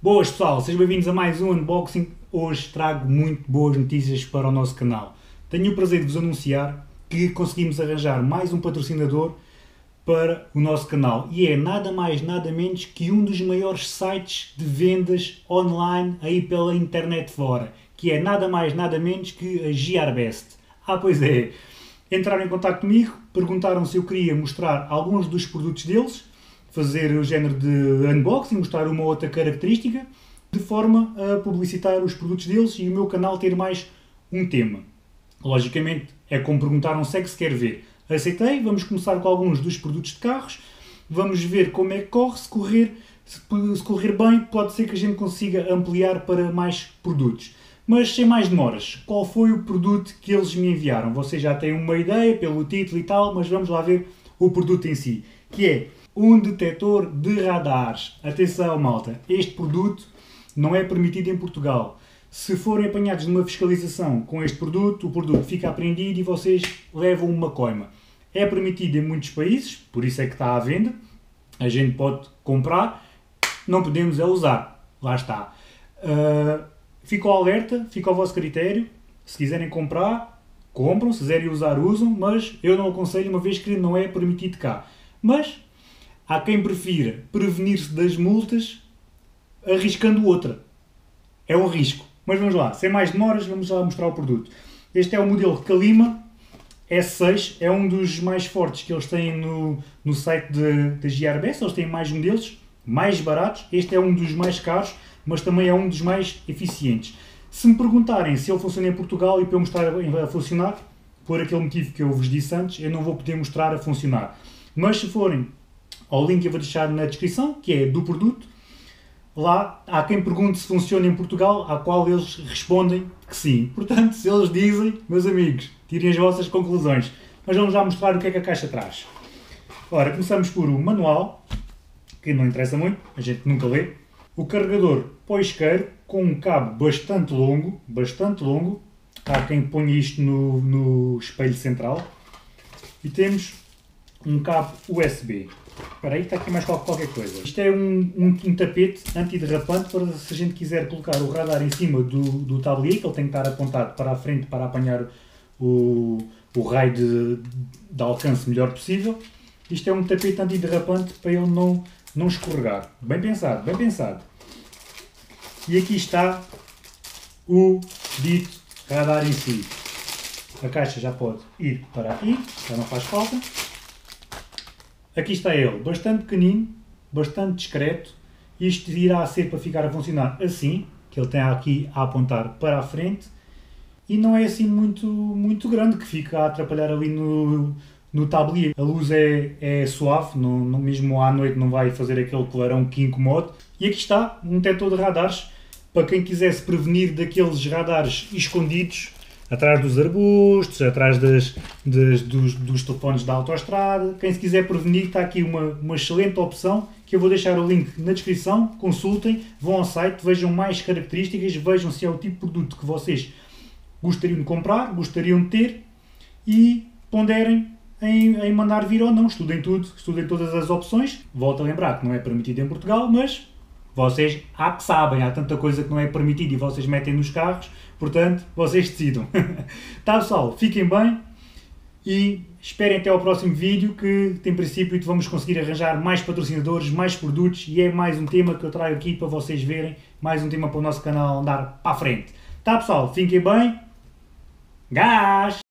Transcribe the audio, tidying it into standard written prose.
Boas pessoal, sejam bem-vindos a mais um unboxing. Hoje trago muito boas notícias para o nosso canal. Tenho o prazer de vos anunciar que conseguimos arranjar mais um patrocinador para o nosso canal e é nada mais nada menos que um dos maiores sites de vendas online aí pela internet fora, que é nada mais nada menos que a Gearbest. Pois é, entraram em contato comigo, perguntaram se eu queria mostrar alguns dos produtos deles, fazer o género de unboxing, mostrar uma outra característica, de forma a publicitar os produtos deles e o meu canal ter mais um tema. Logicamente, é como perguntaram se é que se quer ver. Aceitei, vamos começar com alguns dos produtos de carros, vamos ver como é que corre, se correr bem, pode ser que a gente consiga ampliar para mais produtos. Mas sem mais demoras, qual foi o produto que eles me enviaram? Vocês já têm uma ideia pelo título e tal, mas vamos lá ver o produto em si, que é um detector de radares. Atenção, malta, este produto não é permitido em Portugal. Se forem apanhados numa fiscalização com este produto, o produto fica apreendido e vocês levam uma coima. É permitido em muitos países, por isso é que está à venda. A gente pode comprar, não podemos é usar. Lá está. Fica ao alerta, fica ao vosso critério. Se quiserem comprar, compram. Se quiserem usar, usam. Mas eu não aconselho, uma vez que não é permitido cá. Mas há quem prefira prevenir-se das multas arriscando outra. É um risco. Mas vamos lá, sem mais demoras, vamos lá mostrar o produto. Este é o modelo Kalima S6, é um dos mais fortes que eles têm no site da Gearbest. Eles têm mais modelos, mais baratos. Este é um dos mais caros, mas também é um dos mais eficientes. Se me perguntarem se ele funciona em Portugal e para eu mostrar a funcionar, por aquele motivo que eu vos disse antes, eu não vou poder mostrar a funcionar. Mas se forem ao link que eu vou deixar na descrição, que é do produto, lá há quem pergunte se funciona em Portugal, a qual eles respondem que sim. Portanto, se eles dizem, meus amigos, tirem as vossas conclusões. Mas vamos já mostrar o que é que a caixa traz. Ora, começamos por o manual, que não interessa muito, a gente nunca lê. O carregador para o isqueiro, com um cabo bastante longo. Há quem ponha isto no espelho central. E temos um cabo USB. Espera aí, está aqui mais qualquer coisa. Isto é um tapete antiderrapante para se a gente quiser colocar o radar em cima do tablier, que ele tem que estar apontado para a frente para apanhar o raio de alcance melhor possível. Isto é um tapete antiderrapante para ele não escorregar. Bem pensado, bem pensado. E aqui está o dito radar em si. A caixa já pode ir para aqui, já não faz falta. Aqui está ele, bastante pequenino, bastante discreto. Isto irá ser para ficar a funcionar assim, que ele tem aqui a apontar para a frente. E não é assim muito grande, que fica a atrapalhar ali no tablier. A luz é suave, mesmo à noite não vai fazer aquele clarão que incomode. E aqui está um detector de radares, para quem quiser se prevenir daqueles radares escondidos, atrás dos arbustos, atrás dos telefones da autoestrada. Quem se quiser prevenir, está aqui uma excelente opção, que eu vou deixar o link na descrição. Consultem, vão ao site, vejam mais características, vejam se é o tipo de produto que vocês gostariam de comprar, gostariam de ter e ponderem em mandar vir ou não. Estudem tudo, estudem todas as opções. Volto a lembrar que não é permitido em Portugal, mas vocês há que sabem, há tanta coisa que não é permitida e vocês metem nos carros, portanto, vocês decidam. Tá, pessoal, fiquem bem e esperem até ao próximo vídeo, que em princípio vamos conseguir arranjar mais patrocinadores, mais produtos, e é mais um tema que eu trago aqui para vocês verem, mais um tema para o nosso canal andar para a frente. Tá, pessoal, fiquem bem. Gás!